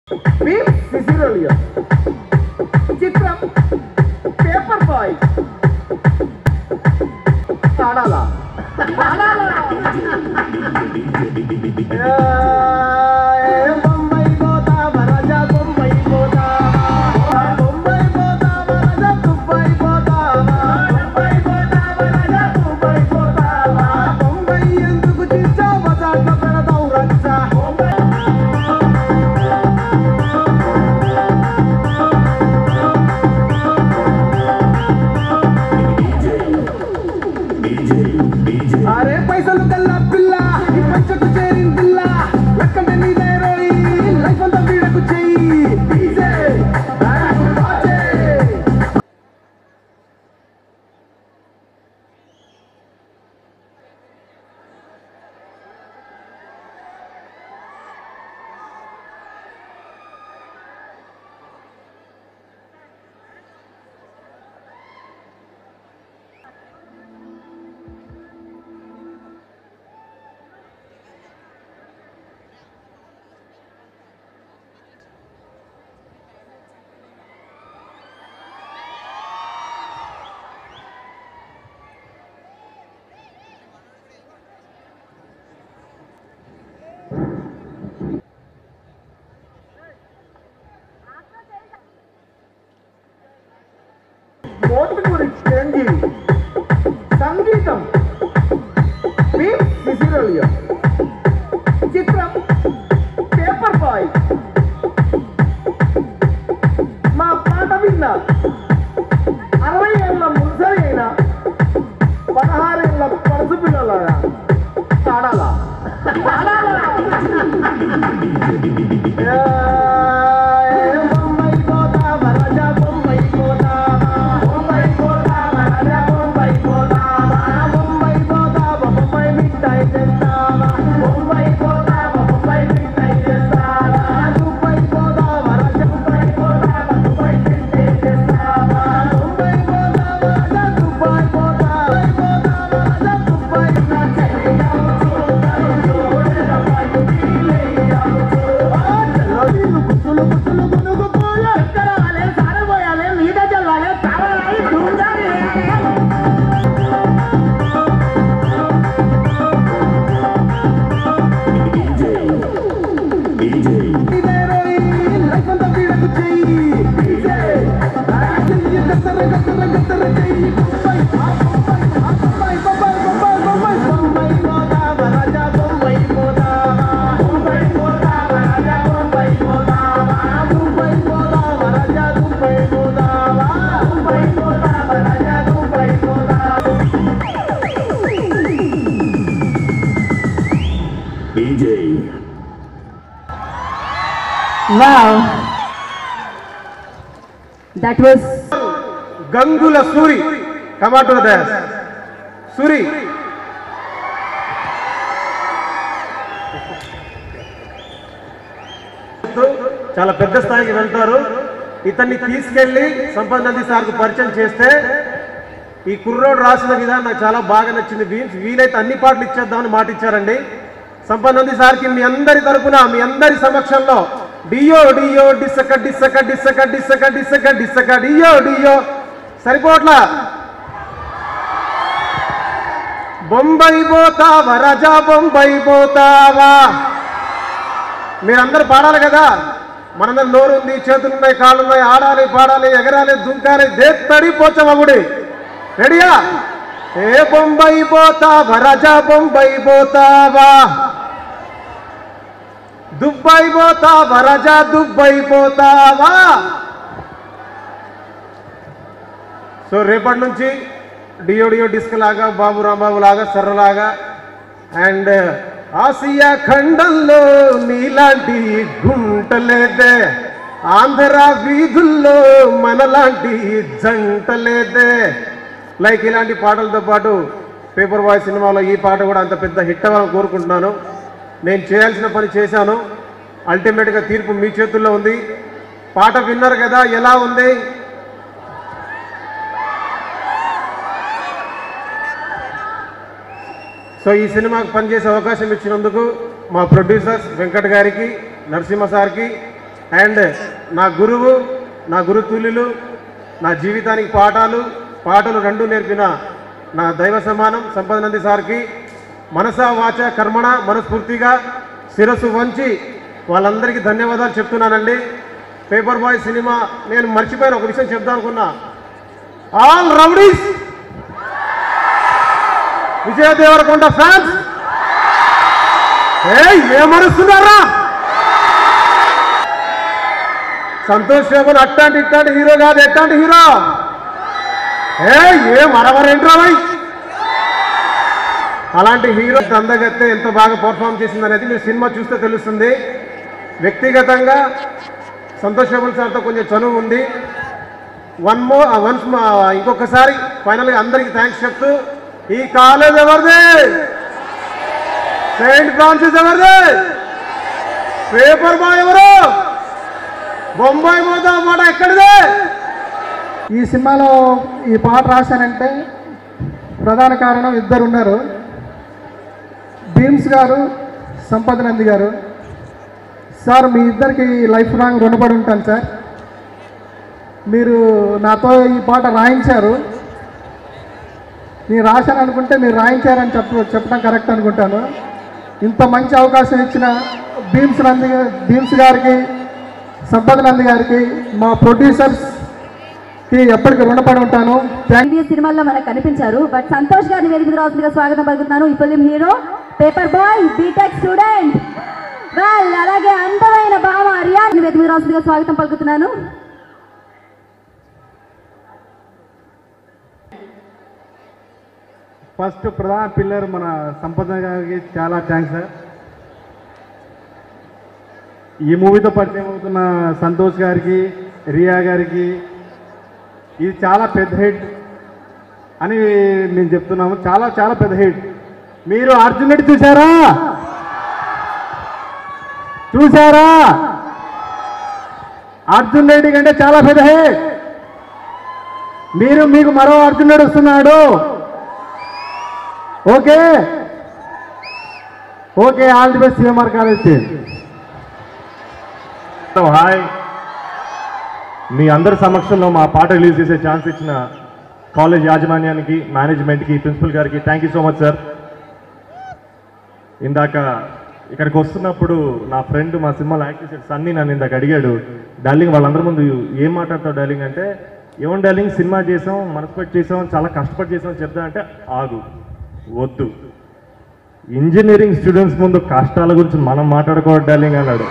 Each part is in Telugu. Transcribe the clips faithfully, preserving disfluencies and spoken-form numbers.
చిత్రం పేపర్ బాయ్ ఆడాలా బొంబాయి పోతా వరజా బొంబాయి పోతా బొంబాయి పోతా వరజా దుబాయ్ పోతా బొంబాయి పోతా వరజా దుబాయ్ పోతా బొంబాయి ఎందుకు చిచ్చా బజార్లో పెడతావు రచ్చా అరే పైసలు కల్లా పిల్ల ఈ పంచకు చేరిన పిల్ల ఎక్కడ నీదే రోయి లైఫ్ అంతా వీడకు చెయ్యి డీజే బాజే సంగీతం చిత్రం పేపర్ బాయ్ మా పాట విన్న అరవై ఏళ్ళ ముసలి అయినా పదహారు ఏళ్ళ పరుసు పిల్లలాగా ఆడాలా బొంబాయి పోతా వరజా బొంబాయి పోతా బొంబాయి పోతా వరజా బొంబాయి పోతా బొంబాయి పోతా బొంబాయి మిఠాయి చేస్తావా బొంబాయి పోతా బొంబాయి మిఠాయి చేస్తావా దుబాయ్ పోతా వరజా దుబాయ్ పోతా దుబాయ్ చేస్తావా బొంబాయి పోతా వరజా దుబాయ్ పోతా పోతా వరజా దుబాయ్ నా చెయ్యావు చూడరు చూడరా పైకి లేయావు ఆ చల్లడి గుట్టులు గుట్టులు గునుగు పోయే ఎక్కరాలే సారబోయాలే మీద జల్లాలే తారాయి దూందాలే లైఫ్ అంతా వీడకు చెయ్యి డీజే చెయ్యి గత్తర గత్తర గత్తర చెయ్యి బొంబాయి బొంబాయి బొంబాయి బొంబాయి బొంబాయి బొంబాయి పోతా వరజా బొంబాయి పోతా బొంబాయి పోతా వరజా బొంబాయి పోతా దుబాయ్ పోతా వరజా దుబాయ్ పోతా దుబాయ్ పోతా వరజా దుబాయ్ పోతా Wow, that was Gangula Suri. Come on to the dance. Suri చాలా పెద్ద స్థాయికి వెళ్తారు. ఇతన్ని తీసుకెళ్లి సంపత్ నంది సార్కు పరిచయం చేస్తే ఈ కుర్రోడు రాసిన విధానం నాకు చాలా బాగా నచ్చింది. బీమ్స్ వీలైతే అన్ని పాటలు ఇచ్చేద్దామని మాట ఇచ్చారండి. సంపత్ నంది సార్కి మీ అందరి తరపున మీ అందరి సమక్షంలో డియో డియో డిసక డిసక డిసక డిసక డిసక డిసక డియో డియో సరిపోట్లా బొంబాయి పోతావా రాజా బొంబాయి పోతావా మీరందరూ పాడాలి కదా. మనందరూ నోరు ఉంది, చేతులు ఉన్నాయి, కాళ్ళు ఉన్నాయి, ఆడాలి, పాడాలి, ఎగరాలి, దుంకాలి, దేత్తడి పోచమగుడి. రెడీయా? ఏ బొంబాయి పోతావా రాజా బొంబాయి పోతావా దుబాయ్ పోతావా రాజా దుబాయ్ పోతావా. సో రేపటి నుంచి డియో డియో డిస్క్ లాగా, బాబు రాంబాబు లాగా, సర్రలాగా అండ్ ఆసియా ఖండంలో నీలాంటి గుంటలేదే, ఆంధ్ర వీధుల్లో మనలాంటి జంటలేదే. లైక్ ఇలాంటి పాటలతో పాటు పేపర్ బాయ్ సినిమాలో ఈ పాట కూడా అంత పెద్ద హిట్ అవ్వాలని కోరుకుంటున్నాను. నేను చేయాల్సిన పని చేశాను. అల్టిమేట్గా తీర్పు మీ చేతుల్లో ఉంది. పాట విన్నారు కదా, ఎలా ఉంది? సో ఈ సినిమాకు పనిచేసే అవకాశం ఇచ్చినందుకు మా ప్రొడ్యూసర్స్ వెంకట్ గారికి, నరసింహ సార్కి అండ్ నా గురువు, నా గురుతుల్యులు, నా జీవితానికి పాఠాలు పాటలు రెండు నేర్పిన నా దైవ సమానం సంపత్ నంది సార్కి మనసా వాచ కర్మణ మనస్ఫూర్తిగా శిరస్సు వంచి వాళ్ళందరికీ ధన్యవాదాలు చెప్తున్నానండి. పేపర్ బాయ్ సినిమా నేను మర్చిపోయిన ఒక విషయం చెప్దాం అనుకున్నా. All rowdies, Vijay Deverakonda fans ఏమరుస్తున్నారా? సంతోష్ శోభన్ అట్టాంటి ఇట్లాంటి హీరో కాదు, ఎట్లాంటి హీరో ఏ ఏం అరవరేంట్రా భయ్. అలాంటి హీరో అందగత్తే ఎంత బాగా పర్ఫామ్ చేసింది అనేది మీరు సినిమా చూస్తే తెలుస్తుంది. వ్యక్తిగతంగా సంతోష్ శోభన్ సార్తో కొంచెం చనువు ఉంది. వన్ మో వన్స్ ఇంకొకసారి ఫైనల్గా అందరికీ థ్యాంక్స్ చెప్తూ, ఈ కాలేజ్ ఎవరిది? సెయింట్ ఫ్రాన్సిస్ ఎవరిది? పేపర్ బాయ్ ఎవరు? బొంబాయి మోతా మాట ఎక్కడిదే? ఈ సినిమాలో ఈ పాట రాశానంటే ప్రధాన కారణం ఇద్దరు ఉన్నారు. భీమ్స్ గారు, సంపత్ నంది గారు. సార్ మీ ఇద్దరికి లైఫ్ లాంగ్ రుణపడి ఉంటాను సార్. మీరు నాతో ఈ పాట రాయించారు. నేను రాశాను అనుకుంటే మీరు రాయించారని చెప్ప చెప్పడం కరెక్ట్ అనుకుంటాను. ఇంత మంచి అవకాశం ఇచ్చిన భీమ్స్ నంది భీమ్స్ గారికి, సంపత్ నంది గారికి, మా ప్రొడ్యూసర్స్కి ఎప్పటికీ రుణపడి ఉంటాను. సినిమాల్లో మనకు కనిపించారు. బట్ సంతోష్ గారిని వేదిక మీద రావాల్సిందిగా స్వాగతం పలుకుతున్నాను. ఈ film hero, paper boy, BTech student, well అలాగే అందమైన భామ రియా వేదిక మీద రావాల్సిందిగా స్వాగతం పలుకుతున్నాను. ఫస్ట్ ప్రధాన పిల్లర్ మన సంపద గారికి చాలా థ్యాంక్స్ సార్. ఈ మూవీతో పరిచయం అవుతున్న సంతోష్ గారికి, రియా గారికి ఇది చాలా పెద్ద హిట్ అని మేము చెప్తున్నాము. చాలా చాలా పెద్ద హిట్. మీరు అర్జున్ రెడ్డి చూసారా? చూసారా? అర్జున్ రెడ్డి కంటే చాలా పెద్ద హిట్. మీరు మీకు మరో అర్జున్ రెడ్డి వస్తున్నాడు. Okay okay all the best CMR college team. Hi, మీ అందరి సమక్షంలో మా పాట రిలీజ్ చేసే ఛాన్స్ ఇచ్చిన కాలేజ్ యాజమాన్యానికి, మేనేజ్మెంట్కి, ప్రిన్సిపల్ గారికి thank you so much sir. ఇందాక ఇక్కడికి వస్తున్నప్పుడు నా ఫ్రెండ్ మా సినిమాలో యాక్ట్ చేసే సన్నీ నన్ను ఇందాక అడిగాడు, డార్లింగ్ వాళ్ళందరి ముందు ఏం మాట్లాడతావు డార్లింగ్ అంటే, ఏమో డార్లింగ్ సినిమా చేసాం, మనసుపెట్టి చేసాం, చాలా కష్టపడి చేసాం చెప్తా అంటే, ఆగు వద్దు, ఇంజనీరింగ్ స్టూడెంట్స్ ముందు కష్టాల గురించి మనం మాట్లాడుకోవడం డార్లింగ్ అన్నాడు.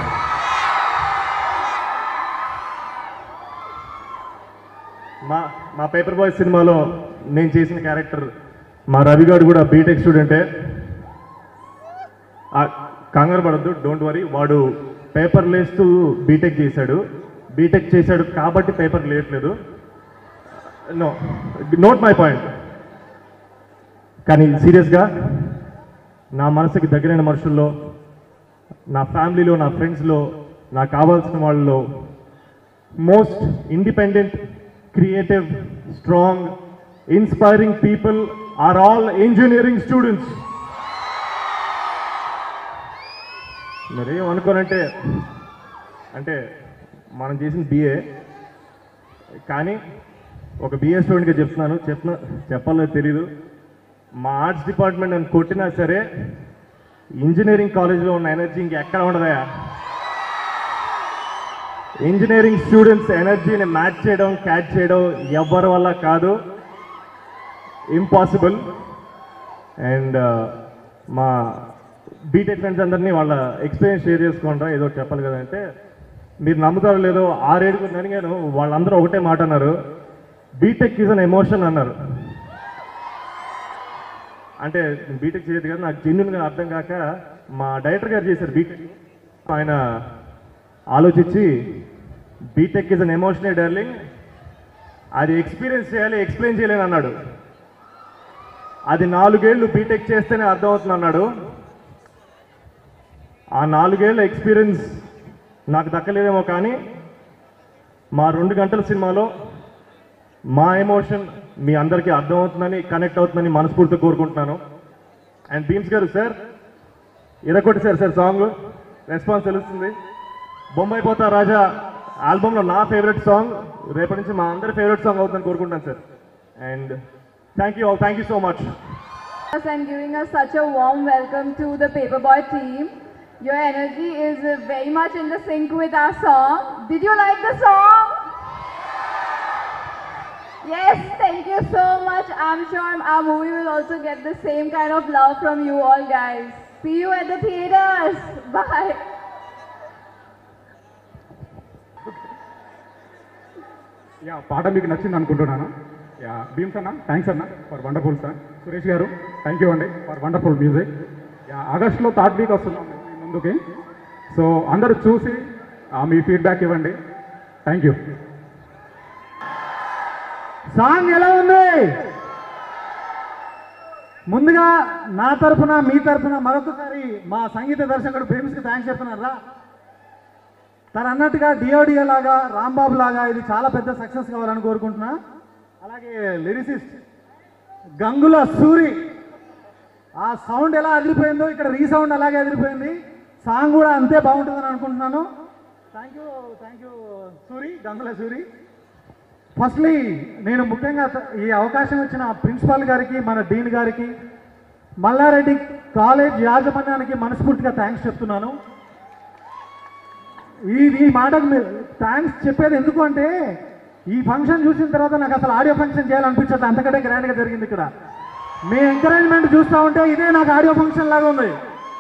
మా మా పేపర్ బాయ్ సినిమాలో నేను చేసిన క్యారెక్టర్ మా రవిగాడు కూడా బీటెక్ స్టూడెంటే. కంగారు పడద్దు, డోంట్ వరీ. వాడు పేపర్ లేస్తూ బీటెక్ చేశాడు. బీటెక్ చేశాడు కాబట్టి పేపర్ లేయట్లేదు. No, not my point. కానీ సీరియస్గా నా మనసుకి దగ్గరైన మనుషుల్లో, నా ఫ్యామిలీలో, నా ఫ్రెండ్స్లో, నాకు కావాల్సిన వాళ్ళలో most independent, creative, strong, inspiring people are all engineering students. మరి ఏమనుకోనంటే, అంటే మనం చేసిన బిఏ, కానీ ఒక బిఏ స్టూడెంట్గా చెప్తున్నాను, చెప్పిన చెప్పాలో తెలీదు, మా ఆర్ట్స్ డిపార్ట్మెంట్ నన్ను కొట్టినా సరే ఇంజనీరింగ్ కాలేజ్లో ఉన్న ఎనర్జీ ఇంకెక్కడ ఉండదయా. ఇంజనీరింగ్ స్టూడెంట్స్ ఎనర్జీని మ్యాచ్ చేయడం, క్యాచ్ చేయడం ఎవరి వల్ల కాదు, ఇంపాసిబుల్. అండ్ మా బీటెక్ ఫ్రెండ్స్ అందరినీ వాళ్ళ ఎక్స్పీరియన్స్ షేర్ చేసుకుంటాం, ఏదో చెప్పాలి కదంటే, మీరు నమ్ముతారో లేదో ఆరేడుగురు అడిగాను, వాళ్ళందరూ ఒకటే మాట అన్నారు, బీటెక్ ఈజ్ అన్ ఎమోషన్ అన్నారు. అంటే బీటెక్ చేయదు కదా, నాకు జెన్యున్గా అర్థం కాక మా డైరెక్టర్ గారు చేశారు బీటెక్. ఆయన ఆలోచించి BTech is an emotional darling, అది ఎక్స్పీరియన్స్ చేయాలి, ఎక్స్ప్లెయిన్ చేయలేని అన్నాడు. అది నాలుగేళ్లు బీటెక్ చేస్తేనే అర్థమవుతుంది అన్నాడు. ఆ నాలుగేళ్ల ఎక్స్పీరియన్స్ నాకు దక్కలేదేమో, కానీ మా రెండు గంటల సినిమాలో మా ఎమోషన్ మీ అందరికీ అర్థమవుతుందని, కనెక్ట్ అవుతుందని మనస్ఫూర్తిగా కోరుకుంటున్నాను. అండ్ భీమ్స్ గారు సార్ ఇరగొట్టి సార్ సార్ సాంగ్ రెస్పాన్స్ తెలుస్తుంది. బొంబాయి పోతా రాజా ఆల్బమ్లో నా ఫేవరెట్ సాంగ్ రేపటి నుంచి మా అందరి ఫేవరెట్ సాంగ్ అవుతుందని కోరుకుంటాను sir. And thank you all, thank you so much. And giving us such a warm welcome to the Paperboy team. Your energy is very much in the sync with our song. Did you like the song? Yes, thank you so much. I'm sure our movie will also get the same kind of love from you all guys. See you at the theaters. Bye. యా పాట మీకు నచ్చింది అనుకుంటున్నాను. యా భీమ్స్ అన్న థ్యాంక్స్ అన్న ఫర్ వండర్ఫుల్ సాంగ్. సురేష్ గారు థ్యాంక్ యూ అండి ఫర్ వండర్ఫుల్ మ్యూజిక్. యా ఆగస్ట్లో థర్డ్ వీక్ వస్తున్నాం మీ ముందుకి. సో అందరూ చూసి మీ ఫీడ్బ్యాక్ ఇవ్వండి. Thank you. సాంగ్ ఎలా ఉంది? ముందుగా నా తరఫున మీ తరఫున మరొకసారి మా సంగీత దర్శకుడు భీమ్స్కి థ్యాంక్స్ చెప్తున్నారా. తను అన్నట్టుగా డిఓడిఓ లాగా రాంబాబు లాగా ఇది చాలా పెద్ద సక్సెస్ కావాలని కోరుకుంటున్నా. అలాగే లిరిసిస్ట్ గంగుల సూరి, ఆ సౌండ్ ఎలా అదిరిపోయిందో ఇక్కడ రీసౌండ్ అలాగే అదిరిపోయింది. సాంగ్ కూడా అంతే బాగుంటుందని అనుకుంటున్నాను. Thank you thank you Suri, Gangula Suri. Firstly నేను ముఖ్యంగా ఈ అవకాశం ఇచ్చిన ప్రిన్సిపాల్ గారికి, మన డీన్ గారికి, మల్లారెడ్డి కాలేజ్ యాజమాన్యానికి మనస్ఫూర్తిగా థ్యాంక్స్ చెప్తున్నాను. ఈ ఈ మాటకు మీరు థ్యాంక్స్ చెప్పేది ఎందుకు అంటే ఈ ఫంక్షన్ చూసిన తర్వాత నాకు అసలు ఆడియో ఫంక్షన్ చేయాలనిపించదు, అంతకంటే గ్రాండ్గా జరిగింది ఇక్కడ. మీ ఎంకరేజ్మెంట్ చూస్తూ ఉంటే ఇదే నాకు ఆడియో ఫంక్షన్ లాగా ఉంది.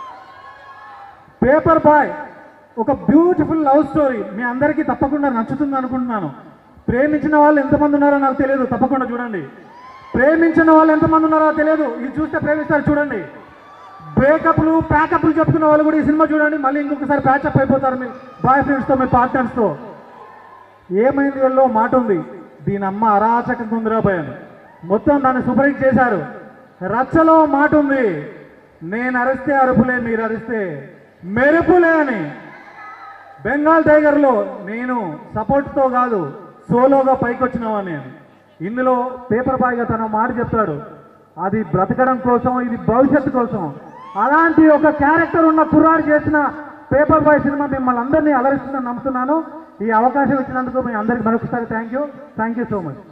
పేపర్ బాయ్ ఒక బ్యూటిఫుల్ లవ్ స్టోరీ, మీ అందరికీ తప్పకుండా నచ్చుతుంది అనుకుంటున్నాను. ప్రేమించిన వాళ్ళు ఎంతమంది ఉన్నారో నాకు తెలియదు, తప్పకుండా చూడండి. ప్రేమించిన వాళ్ళు ఎంతమంది ఉన్నారో తెలియదు, ఇది చూస్తే ప్రేమిస్తారు చూడండి. బ్రేకప్లు ప్యాకప్లు చెప్పుకున్న వాళ్ళు కూడా ఈ సినిమా చూడండి, మళ్ళీ ఇంకొకసారి ప్యాచప్ అయిపోతారు మీ బాయ్ ఫ్రెండ్స్తో, మీ పార్ట్నర్స్తో. ఏమైంది వీళ్ళలో మాట ఉంది, దీని అమ్మ అరాచకం తొందరపోయాను, మొత్తం దాన్ని సూపర్ హిట్ చేశారు. రచ్చలో మాట ఉంది, నేను అరిస్తే అరుపులే, మీరు అరిస్తే మెరుపులే అని. బెంగాల్ టైగర్లో నేను సపోర్ట్తో కాదు సోలోగా పైకి వచ్చినావని అని. ఇందులో పేపర్ బాయ్గా తన మాట చెప్తాడు, అది బ్రతకడం కోసం, ఇది భవిష్యత్తు కోసం. అలాంటి ఒక క్యారెక్టర్ ఉన్న కుర్రాడు చేసిన పేపర్ బాయ్ సినిమా మిమ్మల్ని అందరినీ అలరిస్తుందని నమ్ముతున్నాను. ఈ అవకాశం ఇచ్చినందుకు మీ అందరికి మరొకసారి thank you thank you so much.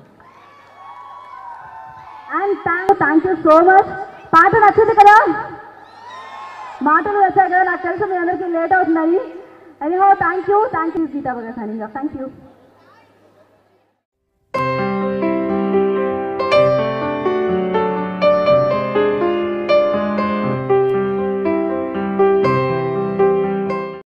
And thank thank you so much. పాట నచ్చింది కదా, మాటలు వచ్చాయి కదా, నాకు తెలుసు మీ అందరికీ లేట్ అవుతుందని. Anyhow thank you thank you Geetha బగా సైనింగ్ ఆఫ్. Thank you.